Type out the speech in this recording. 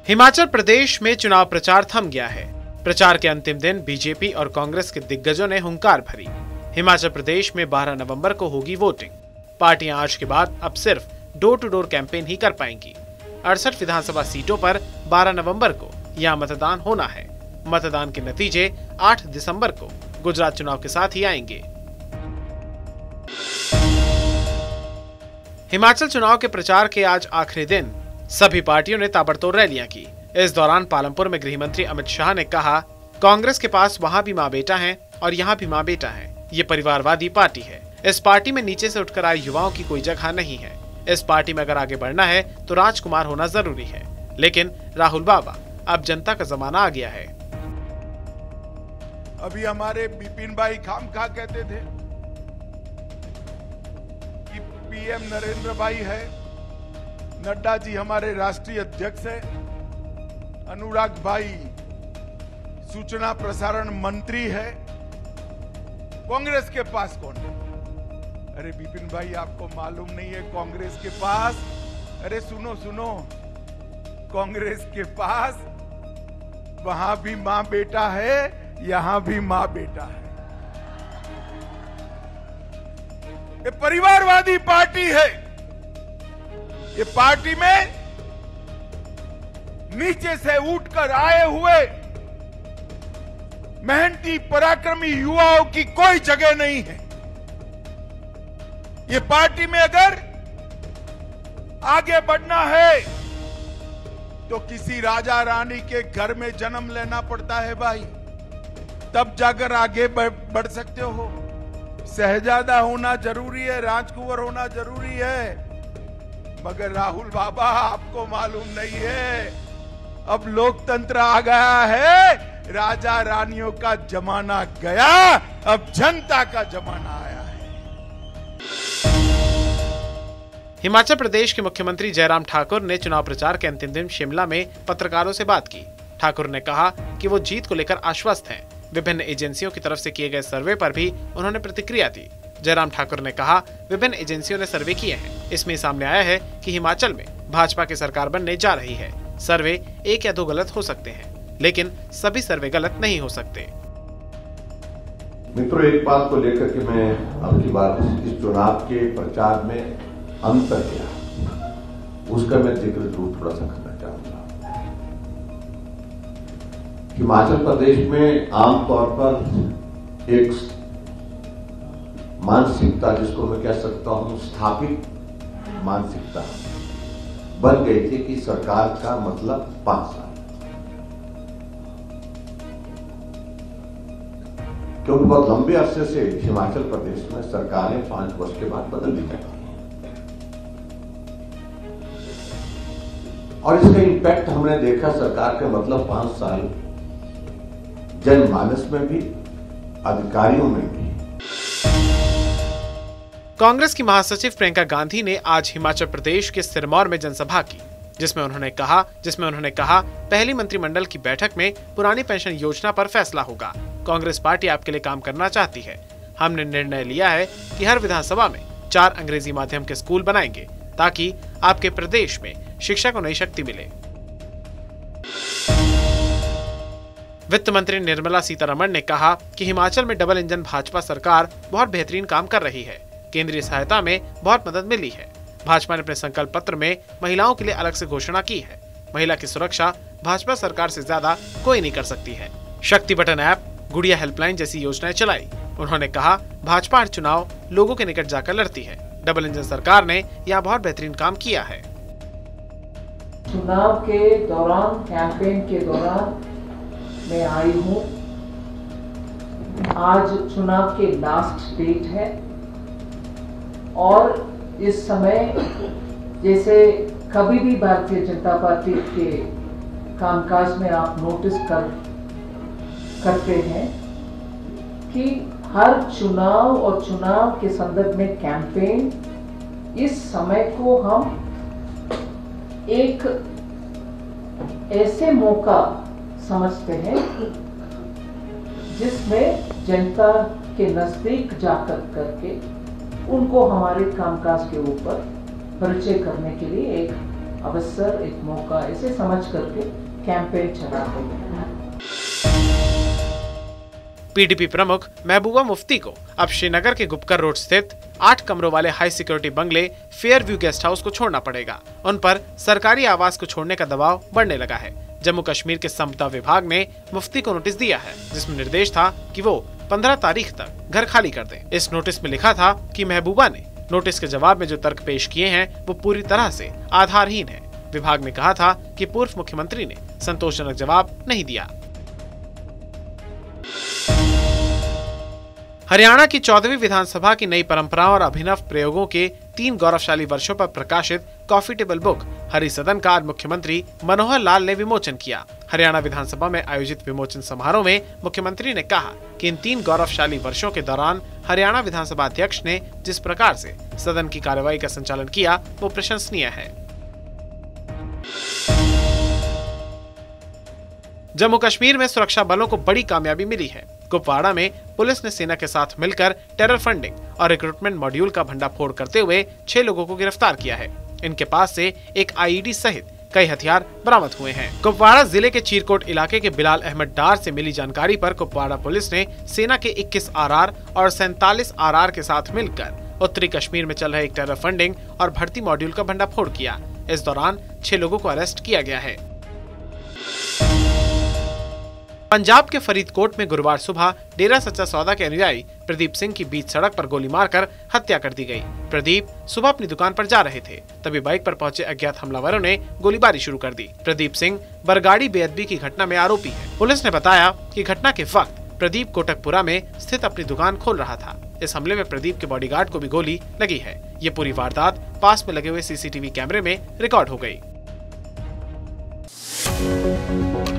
हिमाचल प्रदेश में चुनाव प्रचार थम गया है। प्रचार के अंतिम दिन बीजेपी और कांग्रेस के दिग्गजों ने हुंकार भरी। हिमाचल प्रदेश में 12 नवंबर को होगी वोटिंग। पार्टियां आज के बाद अब सिर्फ डोर टू डोर कैंपेन ही कर पाएंगी। 68 विधानसभा सीटों पर 12 नवंबर को यहां मतदान होना है। मतदान के नतीजे 8 दिसंबर को गुजरात चुनाव के साथ ही आएंगे। हिमाचल चुनाव के प्रचार के आज आखिरी दिन सभी पार्टियों ने ताबड़तोड़ रैलियां की। इस दौरान पालमपुर में गृह मंत्री अमित शाह ने कहा, कांग्रेस के पास वहां भी माँ बेटा है और यहाँ भी माँ बेटा है। ये परिवारवादी पार्टी है। इस पार्टी में नीचे से उठकर आए युवाओं की कोई जगह नहीं है। इस पार्टी में अगर आगे बढ़ना है तो राजकुमार होना जरूरी है। लेकिन राहुल बाबा, अब जनता का जमाना आ गया है। अभी हमारे बिपिन भाई खामखा कहते थे कि पीएम नरेंद्र भाई है, नड्डा जी हमारे राष्ट्रीय अध्यक्ष है, अनुराग भाई सूचना प्रसारण मंत्री है, कांग्रेस के पास कौन है? अरे बिपिन भाई, आपको मालूम नहीं है कांग्रेस के पास? अरे सुनो सुनो, कांग्रेस के पास वहां भी मां बेटा है, यहां भी मां बेटा है। ये परिवारवादी पार्टी है। ये पार्टी में नीचे से उठकर आए हुए मेहनती पराक्रमी युवाओं की कोई जगह नहीं है। ये पार्टी में अगर आगे बढ़ना है तो किसी राजा रानी के घर में जन्म लेना पड़ता है भाई, तब जाकर आगे बढ़ सकते हो। शहजादा होना जरूरी है, राजकुंवर होना जरूरी है, मगर राहुल बाबा आपको मालूम नहीं है, अब लोकतंत्र आ गया है, राजा रानियों का जमाना गया, अब जनता का जमाना आया है। हिमाचल प्रदेश के मुख्यमंत्री जयराम ठाकुर ने चुनाव प्रचार के अंतिम दिन शिमला में पत्रकारों से बात की। ठाकुर ने कहा कि वो जीत को लेकर आश्वस्त हैं। विभिन्न एजेंसियों की तरफ से किए गए सर्वे पर भी उन्होंने प्रतिक्रिया दी। जयराम ठाकुर ने कहा, विभिन्न एजेंसियों ने सर्वे किए हैं। इसमें सामने आया है कि हिमाचल में भाजपा की सरकार बनने जा रही है। सर्वे 1 या 2 गलत हो सकते हैं, लेकिन सभी सर्वे गलत नहीं हो सकते। मित्रों, एक बात को लेकर के मैं अब की बात इस चुनाव के प्रचार में अंतर क्या, उसका मैं जिक्र जरूर थोड़ा सा करना चाहूंगा। हिमाचल प्रदेश में आमतौर पर एक मानसिकता, जिसको मैं कह सकता हूं स्थापित मानसिकता, बन गई थी कि सरकार का मतलब 5 साल, क्योंकि बहुत लंबे अरसे से हिमाचल प्रदेश में सरकारें 5 वर्ष के बाद बदल दी जाती हैं और इसका इंपैक्ट हमने देखा सरकार का मतलब 5 साल जनमानस में भी, अधिकारियों में भी। कांग्रेस की महासचिव प्रियंका गांधी ने आज हिमाचल प्रदेश के सिरमौर में जनसभा की, जिसमें उन्होंने कहा पहली मंत्रिमंडल की बैठक में पुरानी पेंशन योजना पर फैसला होगा। कांग्रेस पार्टी आपके लिए काम करना चाहती है। हमने निर्णय लिया है कि हर विधानसभा में 4 अंग्रेजी माध्यम के स्कूल बनाएंगे, ताकि आपके प्रदेश में शिक्षा को नई शक्ति मिले। वित्त मंत्री निर्मला सीतारमण ने कहा कि हिमाचल में डबल इंजन भाजपा सरकार बहुत बेहतरीन काम कर रही है। केंद्रीय सहायता में बहुत मदद मिली है। भाजपा ने अपने संकल्प पत्र में महिलाओं के लिए अलग से घोषणा की है। महिला की सुरक्षा भाजपा सरकार से ज्यादा कोई नहीं कर सकती है। शक्ति बटन ऐप, गुड़िया हेल्पलाइन जैसी योजनाएं चलाई। उन्होंने कहा, भाजपा हर चुनाव लोगों के निकट जाकर लड़ती है। डबल इंजन सरकार ने यहाँ बहुत बेहतरीन काम किया है। चुनाव के दौरान, कैंपेन के दौरान मैं आई हूँ। आज चुनाव के लास्ट डेट है और इस समय जैसे कभी भी भारतीय जनता पार्टी के कामकाज में आप नोटिस करते हैं कि हर चुनाव और चुनाव के संदर्भ में कैंपेन, इस समय को हम एक ऐसे मौका समझते हैं जिसमें जनता के नजदीक जाकर करके उनको हमारे कामकाज के ऊपर परिचय करने के लिए एक अवसर, एक मौका ऐसे समझ करके कैंपेन चलाते हैं। पीडीपी प्रमुख महबूबा मुफ्ती को अब श्रीनगर के गुपकर रोड स्थित 8 कमरों वाले हाई सिक्योरिटी बंगले फेयर व्यू गेस्ट हाउस को छोड़ना पड़ेगा। उन पर सरकारी आवास को छोड़ने का दबाव बढ़ने लगा है। जम्मू कश्मीर के संपदा विभाग ने मुफ्ती को नोटिस दिया है, जिसमें निर्देश था कि वो 15 तारीख तक घर खाली कर दें। इस नोटिस में लिखा था कि महबूबा ने नोटिस के जवाब में जो तर्क पेश किए हैं वो पूरी तरह से आधारहीन है। विभाग ने कहा था कि पूर्व मुख्यमंत्री ने संतोषजनक जवाब नहीं दिया। हरियाणा की 14वीं विधानसभा की नई परंपराओं और अभिनव प्रयोगों के 3 गौरवशाली वर्षों पर प्रकाशित कॉफी टेबल बुक हरि सदन का आज मुख्यमंत्री मनोहर लाल ने विमोचन किया। हरियाणा विधानसभा में आयोजित विमोचन समारोह में मुख्यमंत्री ने कहा कि इन 3 गौरवशाली वर्षों के दौरान हरियाणा विधानसभा अध्यक्ष ने जिस प्रकार से सदन की कार्यवाही का संचालन किया वो प्रशंसनीय है। जम्मू कश्मीर में सुरक्षा बलों को बड़ी कामयाबी मिली है। कुपवाड़ा में पुलिस ने सेना के साथ मिलकर टेरर फंडिंग और रिक्रूटमेंट मॉड्यूल का भंडाफोड़ करते हुए 6 लोगों को गिरफ्तार किया है। इनके पास से एक आईईडी सहित कई हथियार बरामद हुए हैं। कुपवाड़ा जिले के चीरकोट इलाके के बिलाल अहमद डार से मिली जानकारी पर कुपवाड़ा पुलिस ने सेना के 21 आरआर और 47 आरआर के साथ मिलकर उत्तरी कश्मीर में चल रहे एक टेरर फंडिंग और भर्ती मॉड्यूल का भंडाफोड़ किया। इस दौरान 6 लोगों को अरेस्ट किया गया है। पंजाब के फरीदकोट में गुरुवार सुबह डेरा सच्चा सौदा के अनुयायी प्रदीप सिंह की बीच सड़क पर गोली मारकर हत्या कर दी गई। प्रदीप सुबह अपनी दुकान पर जा रहे थे, तभी बाइक पर पहुंचे अज्ञात हमलावरों ने गोलीबारी शुरू कर दी। प्रदीप सिंह बरगाड़ी बेअदबी की घटना में आरोपी है। पुलिस ने बताया कि घटना के वक्त प्रदीप कोटकपुरा में स्थित अपनी दुकान खोल रहा था। इस हमले में प्रदीप के बॉडीगार्ड को भी गोली लगी है। ये पूरी वारदात पास में लगे हुए सीसीटीवी कैमरे में रिकॉर्ड हो गई।